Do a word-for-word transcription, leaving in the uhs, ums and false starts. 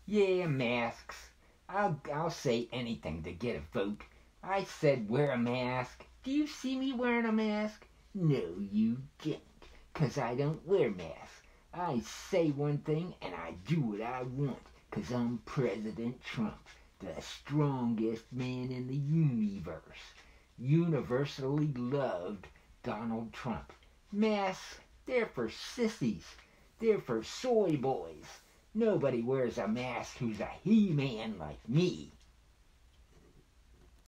Yeah, masks. I'll, I'll say anything to get a vote. I said wear a mask. Do you see me wearing a mask? No, you didn't, 'cause I don't wear masks. I say one thing and I do what I want, 'cause I'm President Trump, the strongest man in the universe. Universally loved Donald Trump. Masks, they're for sissies. They're for soy boys. Nobody wears a mask who's a he-man like me.